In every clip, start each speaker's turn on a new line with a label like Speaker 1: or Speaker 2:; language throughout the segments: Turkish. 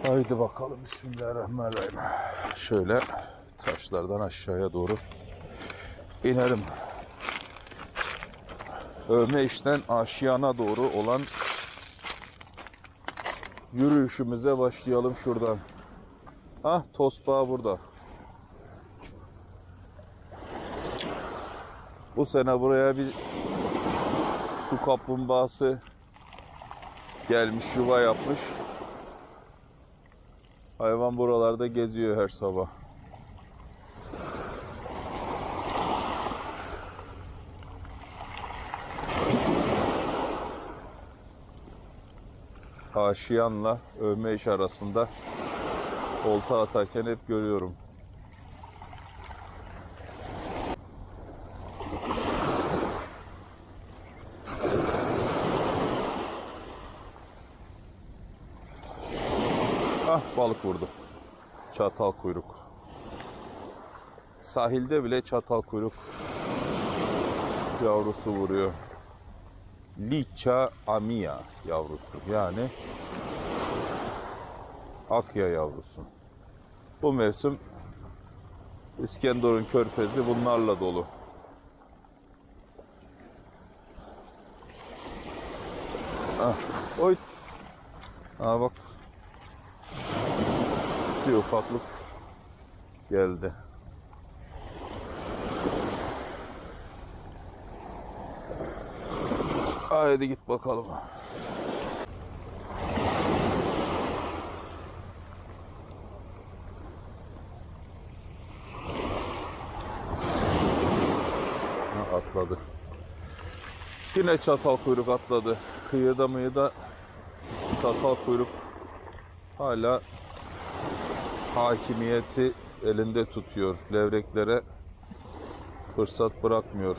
Speaker 1: Haydi bakalım, bismillahirrahmanirrahim. Şöyle taşlardan aşağıya doğru inelim. Övme-işten Aşiyan'a doğru olan yürüyüşümüze başlayalım şuradan. Tosbağa burada. Bu sene buraya bir su kaplumbağası gelmiş, yuva yapmış. Hayvan buralarda geziyor her sabah. Aşiyan'la Övme-iş arasında olta atarken hep görüyorum. Balık vurdu. Çatal kuyruk. Sahilde bile çatal kuyruk yavrusu vuruyor. Liça amia yavrusu, yani akya yavrusu. Bu mevsim İskenderun körfezi bunlarla dolu. Oy. Bak. Bir ufaklık geldi. Haydi git bakalım. Atladı. Yine çatal kuyruk atladı. Kıyıda mıydı çatal kuyruk hala hakimiyeti elinde tutuyor. Levreklere fırsat bırakmıyor.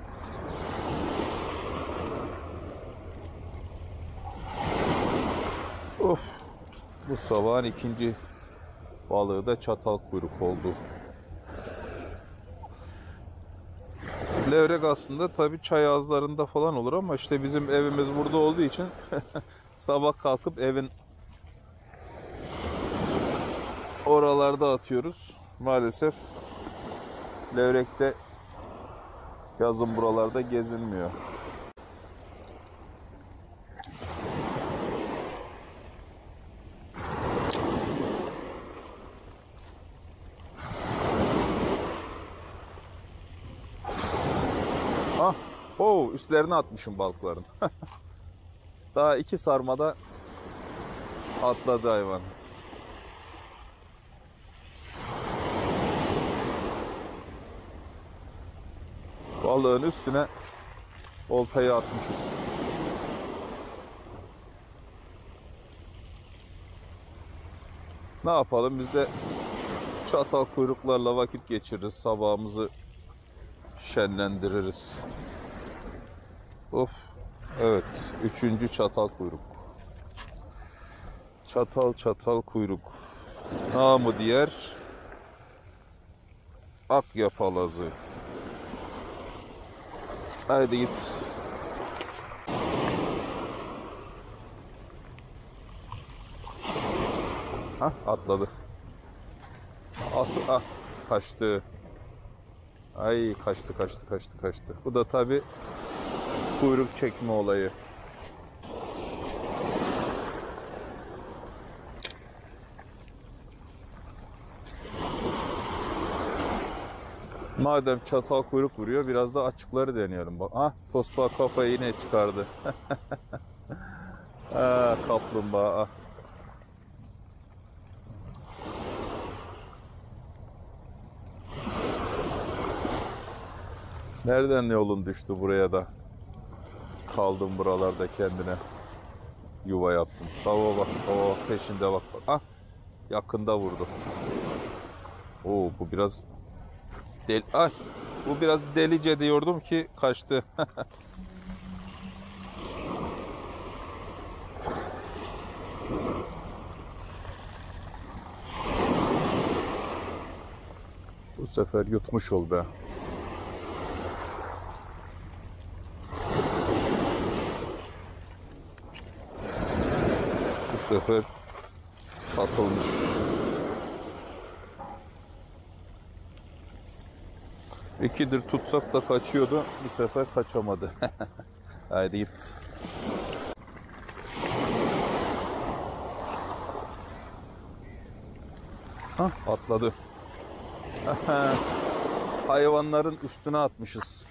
Speaker 1: Bu sabahın ikinci balığı da çatal kuyruk oldu. Levrek aslında tabii çay ağızlarında falan olur ama işte bizim evimiz burada olduğu için sabah kalkıp evin oralarda atıyoruz. Maalesef levrekte yazın buralarda gezinmiyor. Üstlerine atmışım balıkların. Daha 2 sarmada atladı hayvan. Balığın üstüne oltayı atmışız. Ne yapalım, biz de çatal kuyruklarla vakit geçiririz, sabahımızı şenlendiririz. Evet, 3. çatal kuyruk. Çatal kuyruk. Namı diğer akya palazı. Haydi git. Atladı. Kaçtı. Ay, kaçtı. Bu da tabii kuyruk çekme olayı. Madem çatal kuyruk vuruyor, biraz da açıkları deneyelim. Tosbağa kafayı yine çıkardı. Kaplumbağa. Nereden yolun düştü buraya da? Kaldım buralarda kendine. Yuva yaptım. Tavuğa bak, peşinde bak. Yakında vurdu. Bu biraz bu biraz delice diyordum ki kaçtı. Bu sefer yutmuş ol be. Bu sefer Takılmış. İkidir tutsak da kaçıyordu. Bu sefer kaçamadı. Haydi git. Hah, atladı. Hayvanların üstüne atmışız.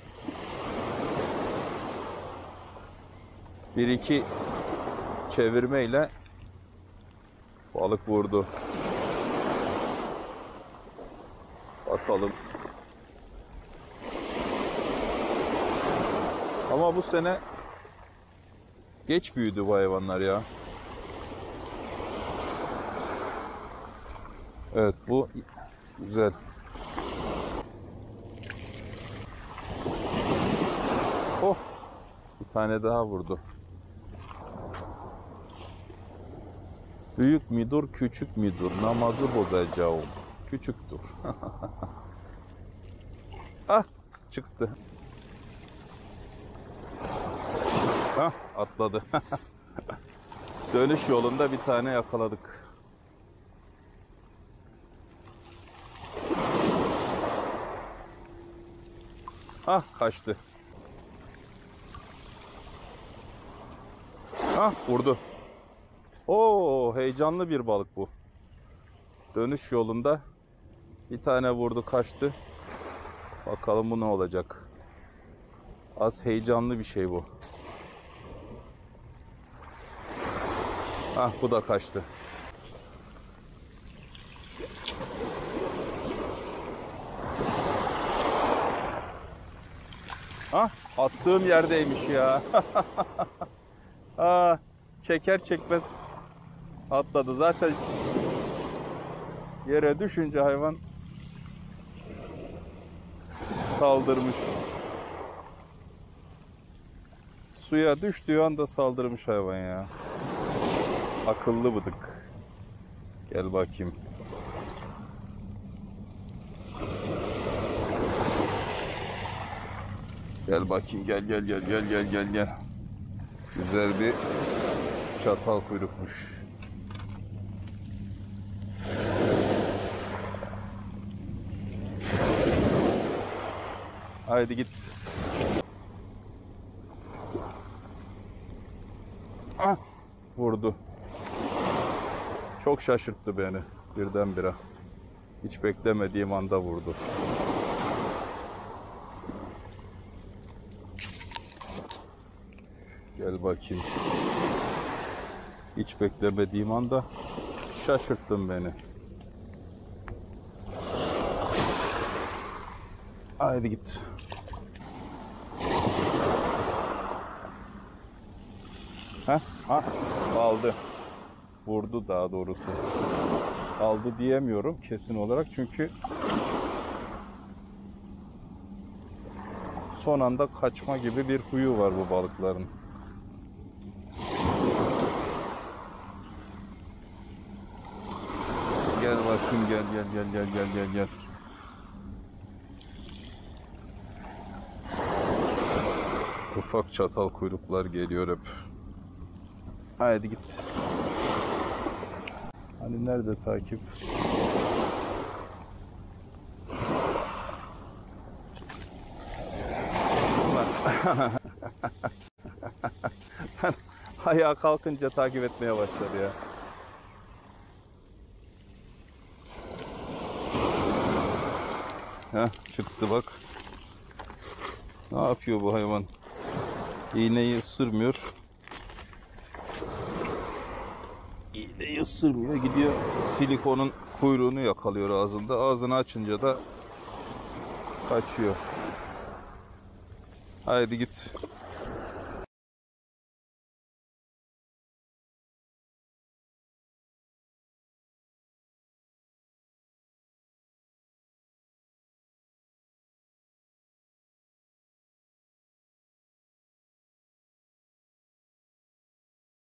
Speaker 1: Bir iki çevirmeyle balık vurdu. Bakalım. Ama bu sene geç büyüdü bu hayvanlar ya. Evet, bu güzel. Oh, bir tane daha vurdu. Büyük müdür, küçük müdür? Namazı bozacağım. Küçüktür. Ah, çıktı. Ah, atladı. Dönüş yolunda bir tane yakaladık. Ah, kaçtı. Ah, vurdu. Oo, heyecanlı bir balık bu. Dönüş yolunda bir tane vurdu, kaçtı. Bakalım bu ne olacak. Az heyecanlı bir şey bu. Ah, bu da kaçtı. Ah, attığım yerdeymiş ya. Ah, çeker çekmez atladı. Zaten yere düşünce hayvan saldırmış. Suya düştüğü anda saldırmış hayvan ya. Akıllı bıdık. Gel bakayım. Gel bakayım, gel gel gel gel gel gel gel. Güzel bir çatal kuyrukmuş. Haydi git. Ah, vurdu. Çok şaşırttı beni birdenbire. Hiç beklemediğim anda vurdu. Gel bakayım. Hiç beklemediğim anda şaşırttın beni. Haydi git. Heh, ah, aldı. Vurdu daha doğrusu. Aldı diyemiyorum kesin olarak çünkü son anda kaçma gibi bir huyu var bu balıkların. Gel bakayım, gel gel gel gel gel gel gel. Ufak çatal kuyruklar geliyor hep. Haydi git. Hani nerede takip? Ayağa kalkınca takip etmeye başladı ya. Heh, çıktı bak. Ne yapıyor bu hayvan? İğneyi ısırmıyor. İğneyi ısırmıyor. Gidiyor silikonun kuyruğunu yakalıyor ağzında. Ağzını açınca da kaçıyor. Haydi git.